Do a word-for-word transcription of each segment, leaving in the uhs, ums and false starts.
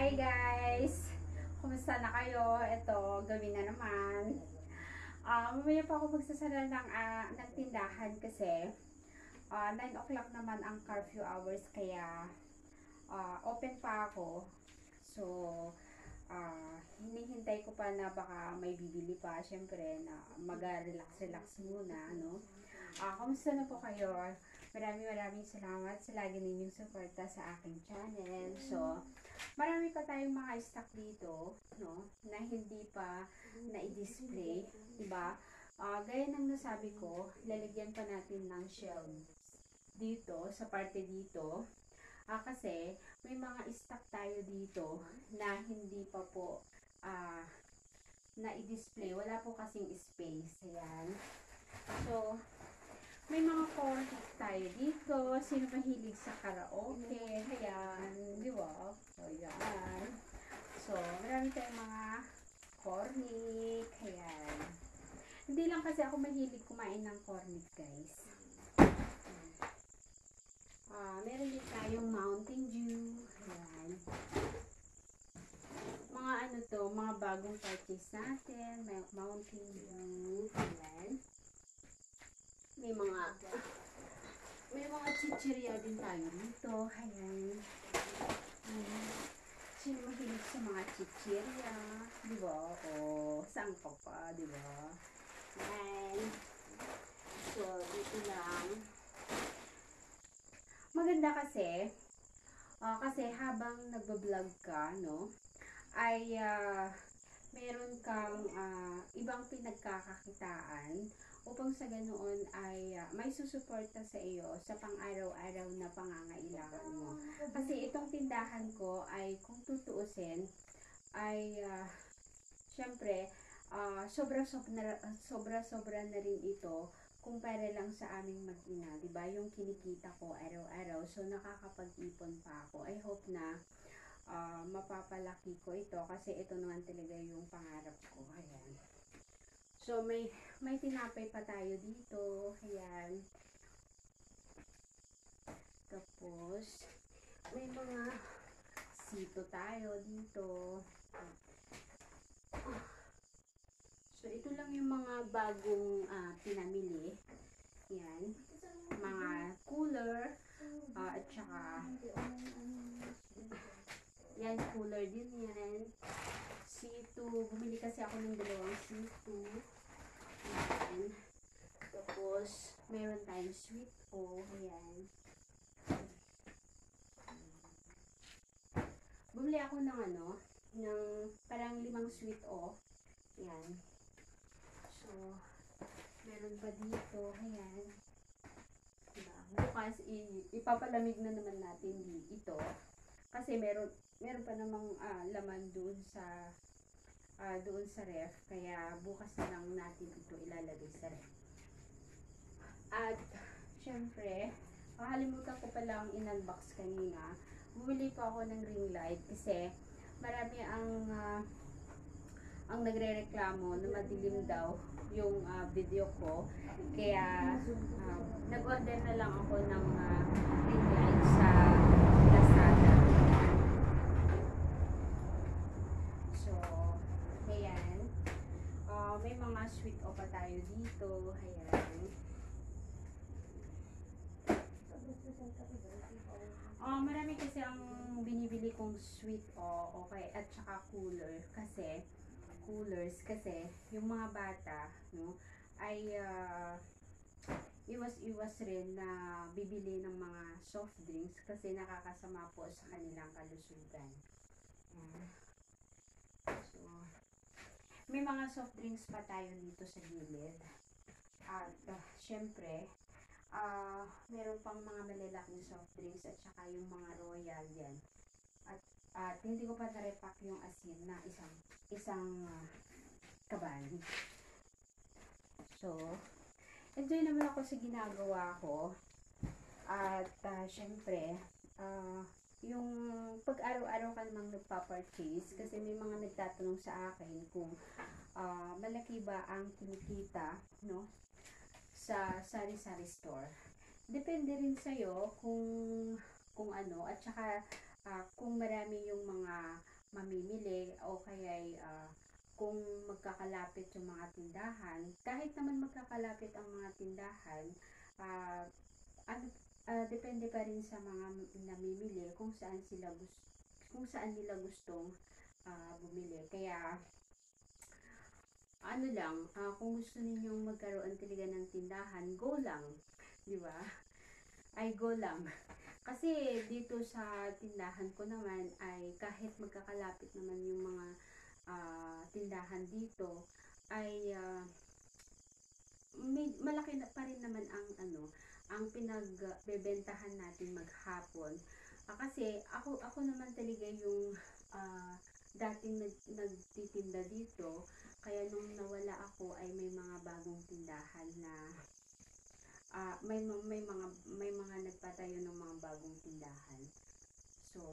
Hi guys! Kumusta na kayo? Ito, gawin na naman. Uh, mamaya pa ako magsasara ng, uh, ng tindahan kasi uh, nine o'clock naman ang curfew hours kaya uh, open pa ako. So, uh, hinihintay ko pa na baka may bibili pa. Siyempre, na mag-relax-relax muna. No? Uh, kumusta na po kayo? Maraming maraming salamat sa lagi ninyong suporta sa aking channel. So, marami pa tayong mga stock dito, no, na hindi pa na-i-display, diba? Uh, gaya ng nasabi ko, lalagyan pa natin ng shelves dito, sa parte dito. Uh, kasi, may mga stock tayo dito na hindi pa po uh, na-i-display. Wala po kasing space. Ayan. So, may mga corners tayo dito. Sino mahilig sa karaoke? Ayan. Di ba? So, ayan. So, marami tayong mga cornic. Ayan. Hindi lang kasi ako mahilig kumain ng cornic, guys. Uh, meron din tayong Mountain Dew. Ayan. Mga ano to, mga bagong purchase natin. May Mountain Dew. Ayan. May mga may mga chichirya din tayo dito. Ayan. Ayan. Sino mahilig sa mga chichirya? Diba? O, saan ka pa? Diba? Ayan. So, dito lang. Maganda kasi, uh, kasi habang nagbablog ka, no, ay uh, meron kang uh, ibang pinagkakakitaan upang sa ganoon ay uh, may susuporta sa iyo sa pang-araw-araw na pangangailangan mo. Kasi itong tindahan ko ay kung tutuusin ay uh, syempre uh, sobra-sobra sobra-sobra na rin ito kumpara lang sa aming mag-ina, 'di ba? Yung kinikita ko araw-araw, so nakakapag-ipon pa ako. I hope na uh, mapapalaki ko ito kasi ito naman talaga yung pangarap ko. Ayan. So, may may tinapay pa tayo dito. Ayan. Tapos, may mga sito tayo dito. So, ito lang yung mga bagong uh, pinamili. Ayan. Mga cooler. Uh, at saka, yan, cooler din yan. Sito. Bumili kasi ako ng dalawang sito. Ayan. Tapos, meron tayong sweet o. Ayan. Bumili ako ng ano, ng parang limang sweet o. Ayan. So, meron pa dito. Ayan. Diba? Bukas, ipapalamig na naman natin ito. Kasi meron, meron pa namang uh, laman doon sa Uh, doon sa ref, kaya bukas na lang natin ito ilalagay sa ref. At syempre, kakalimutan ko palang in-unbox kanina. Bumili pa ako ng ring light kasi marami ang uh, ang nagrereklamo na madilim daw yung uh, video ko. Kaya uh, nag-order na lang ako ng uh, ring light sa Lazada. So, ayan. Uh, may mga sweet o pa tayo dito. Ayan. Uh, marami kasi ang binibili kong sweet o okay at saka cooler kasi coolers kasi yung mga bata, no, ay uh, iwas-iwas rin na bibili ng mga soft drinks kasi nakakasama po sa kanilang kalusugan. Ayan. So, may mga soft drinks pa tayo dito sa gilid. At uh, syempre, uh, meron pang mga malalaking soft drinks at saka yung mga royal yan. At, at hindi ko pa na-repack yung asin na isang isang uh, kaban. So, enjoy naman ako sa ginagawa ko. At uh, syempre, uh, yung pag araw-araw ka namang nagpa-purchase kasi may mga nagtatanong sa akin kung uh, malaki ba ang kinikita, no, sa sari-sari store. Depende rin sa'yo kung kung ano at saka uh, kung marami yung mga mamimili o kaya uh, kung magkakalapit yung mga tindahan, kahit naman magkakalapit ang mga tindahan, uh, ano, uh, depende pa rin sa mga namimili kung saan sila gusto, kung saan nila gustong uh, bumili. Kaya ano lang, uh, kung gusto ninyong magkaroon talaga ng tindahan, go lang, di ba? Ay go lang. Kasi dito sa tindahan ko naman ay kahit magkakalapit naman yung mga uh, tindahan dito ay uh, may, malaki na pa rin naman ang ano, ang pinagbebentahan natin maghapon. Uh, kasi ako ako naman talaga yung uh, dating nag, nagtitinda dito, kaya nung nawala ako ay may mga bagong tindahan na uh, may may mga may mga nagpatayo ng mga bagong tindahan. So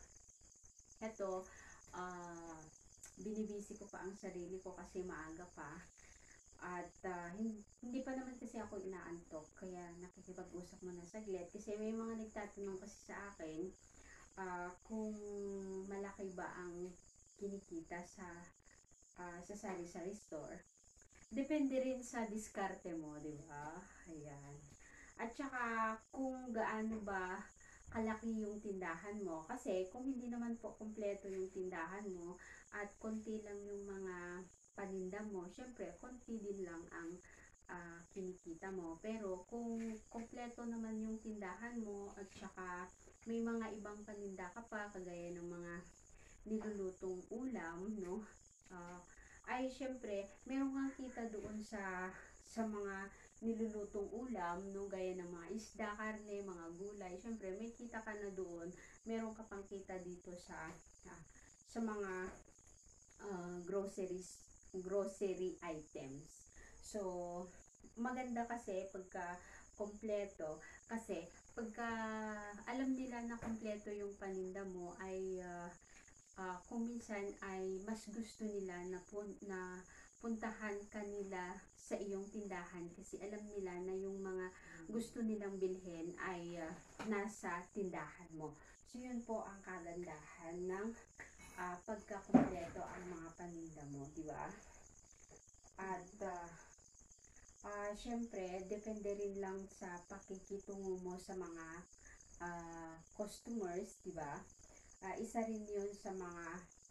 eto, uh, binibisi ko pa ang sarili ko kasi maaga pa. At uh, hindi pa naman kasi ako inaantok, kaya nakikipag-usap muna saglit. Kasi may mga nagtatanong kasi sa akin uh, kung malaki ba ang kinikita sa uh, sa sari-sari store. Depende rin sa diskarte mo, di ba? Ayan. At saka kung gaano ba kalaki yung tindahan mo. Kasi kung hindi naman po kumpleto yung tindahan mo at konti lang yung mga paninda mo, syempre konti din lang ang uh, kinikita mo. Pero kung kumpleto naman yung tindahan mo at saka may mga ibang paninda ka pa, kagaya ng mga nilulutong ulam, no? Uh, ay syempre meron kang kita doon sa sa mga nilulutong ulam, no, gaya ng mga isda, karne, mga gulay. Syempre may kita ka na doon, meron ka pang kita dito sa uh, sa mga uh, groceries grocery items. So maganda kasi pagka kompleto, kasi pagka alam nila na kompleto yung paninda mo ay uh, uh, kung minsan ay mas gusto nila na, pun na puntahan kanila sa iyong tindahan kasi alam nila na yung mga gusto nilang bilhin ay uh, nasa tindahan mo. So yun po ang kagandahan ng uh, pagkakumpleto ang mga paninda mo, di ba? At uh, uh, syempre depende rin lang sa pakikitungo mo sa mga uh, customers, di ba? Uh, isa rin yun sa mga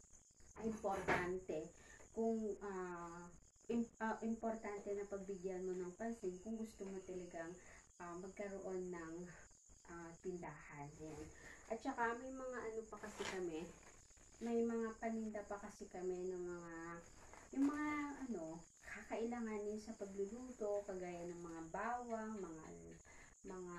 importante kung uh, im, uh, importante na pagbigyan mo ng pansin kung gusto mo talagang uh, magkaroon ng uh, tindahan. Yan. At saka may mga ano pa kasi kami, may mga paninda pa kasi kami ng mga yung mga ano kakailanganin sa pagluluto, kagaya ng mga bawang, mga mga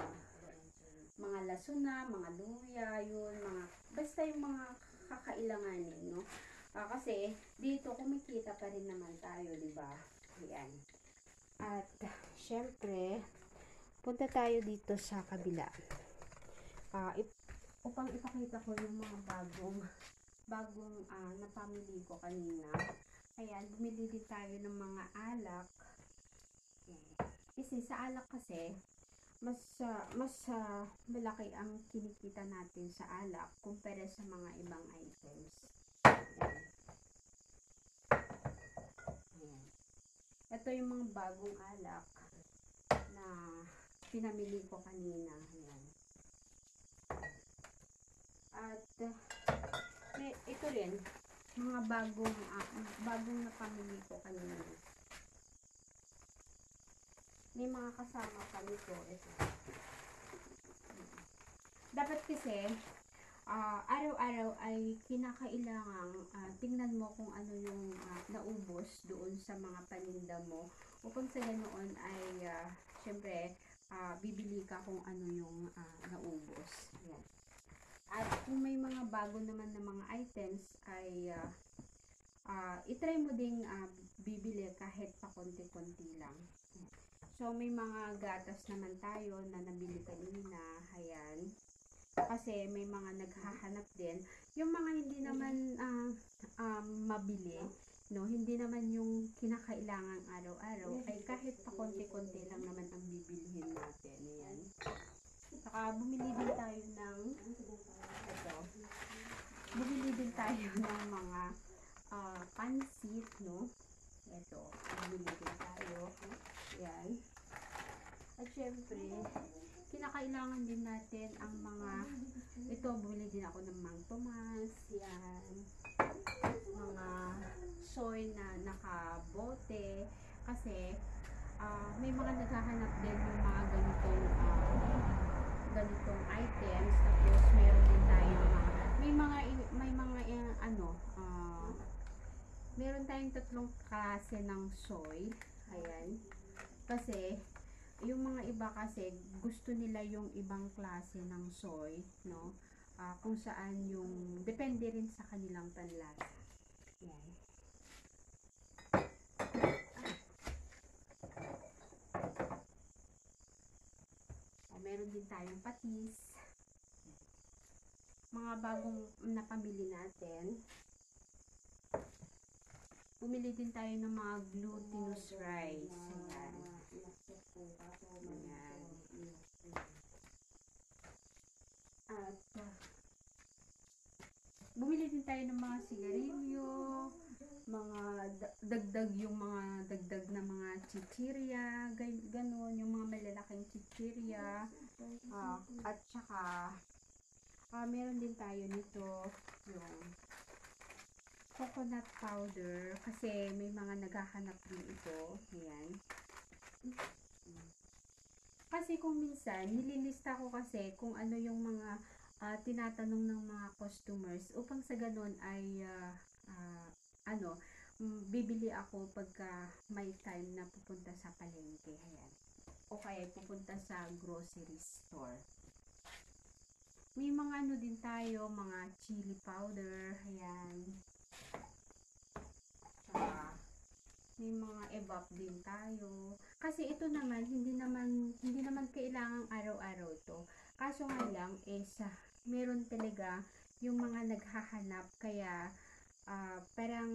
mga lasuna, mga luya, yun, mga basta yung mga kakailanganin, no? Uh, kasi dito kumikita pa rin naman tayo, di ba? Ayan. At syempre, punta tayo dito sa kabila. Uh, ip upang ipakita ko yung mga bagong bagong uh, napamili ko kanina. Ayan, bumili din tayo ng mga alak. Ayan. Kasi sa alak kasi mas uh, mas uh, malaki ang kinikita natin sa alak kumpara sa mga ibang items. Ayan. Ayan. Ito yung mga bagong alak na pinamili ko kanina. Ayan. At uh, may, ito rin mga bagong uh, bagong napamili ko kanina. May mga kasama pa nito. Ito. Dapat kasi uh, araw-araw ay kinakailangang uh, tingnan mo kung ano yung uh, naubos doon sa mga paninda mo, upang sa ganoon ay uh, syempre uh, bibili ka kung ano yung uh, naubos. Yan. At kung may mga bago naman na mga items ay uh, uh, itry mo ding uh, bibili kahit pa konti-konti lang. So may mga gatas naman tayo na nabili kanina. Ayan. Kasi may mga naghahanap din. Yung mga hindi naman uh, um, mabili, no, hindi naman yung kinakailangan araw-araw, ay kahit pa konti-konti lang naman ang bibilhin natin. Ayan. Saka bumili din tayo ng ito. Bumili din tayo ng mga uh, pansit, no? Ito, bumili din tayo. Yan. At syempre, kinakailangan din natin ang mga, ito, bumili din ako ng Mang Tomas. Yan. Mga soy na nakabote. Kasi, uh, may mga naghahanap din ng mga ganitong, uh, ganitong items. Tapos, meron din tayo mga, may mga, may mga, uh, ano, uh, meron tayong tatlong klase ng soy. Ayan. Kasi, yung mga iba kasi, gusto nila yung ibang klase ng soy, no? Uh, kung saan yung, depende rin sa kanilang panlasa. Ayan. O, meron din tayong patis. Mga bagong napamili natin. Bumili din tayo ng mga glutinous rice. Ayan. Ayan. At uh, bumili din tayo ng mga sigarilyo, mga dagdag, yung mga dagdag na mga chichirya, ganon, yung mga malalaking chichirya. Uh, at saka, uh, meron din tayo nito, yung coconut powder, kasi may mga naghahanap din ito. Ayan. Kasi kung minsan, nililista ko kasi kung ano yung mga uh, tinatanong ng mga customers upang sa ganun ay uh, uh, ano, bibili ako pagka may time na pupunta sa palengke. Ayan. O kaya pupunta sa grocery store. May mga ano din tayo, mga chili powder. Ayan. Tsaka, may mga evap din tayo. Kasi ito naman, hindi naman, hindi naman kailangang araw-araw to. Kaso nga lang, is, uh, meron talaga yung mga naghahanap. Kaya, uh, parang,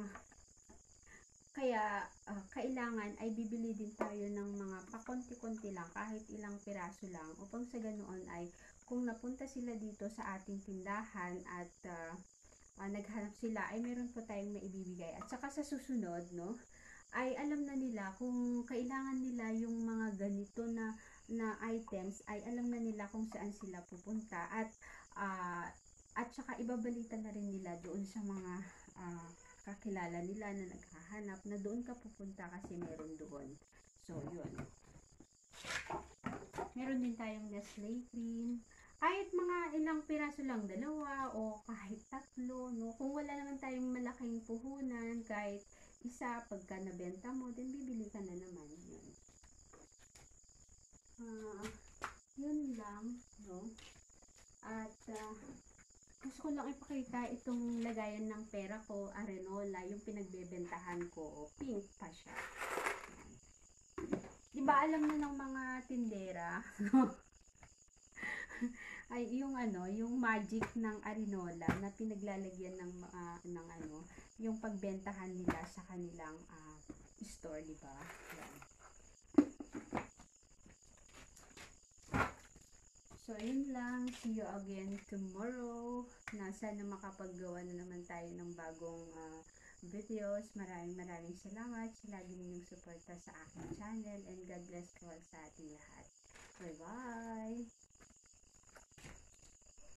kaya, uh, kailangan ay bibili din tayo ng mga pakonti-konti lang, kahit ilang piraso lang. Upang sa ganoon ay, kung napunta sila dito sa ating tindahan at, uh, uh, naghanap sila, ay meron po tayong maibibigay. At saka sa susunod, no, ay alam na nila kung kailangan nila yung mga ganito na na items, ay alam na nila kung saan sila pupunta. At uh, at saka ibabalita na rin nila doon sa mga uh, kakilala nila na naghahanap na doon ka pupunta kasi meron doon. So, yun. Meron din tayong Nestle cream. Kahit mga ilang piraso lang, dalawa o kahit tatlo, no? Kung wala naman tayong malaking puhunan, kahit isa, pagka nabenta mo, then bibili ka na naman. Yun. Uh, yun lang, no? At, uh, gusto ko lang ipakita itong lagayan ng pera ko, arenola, yung pinagbebentahan ko, pink pa siya. Diba alam na ng mga tindera, ay yung ano, yung magic ng arenola na pinaglalagyan ng uh, ng ano, yung pagbentahan nila sa kanilang uh, store, di ba? Yan. So, yun lang. See you again tomorrow. Na sana makapaggawa na naman tayo ng bagong uh, videos. Maraming maraming salamat sa lagi ninyong suporta sa aking channel, and God bless po sa ating lahat. Bye-bye!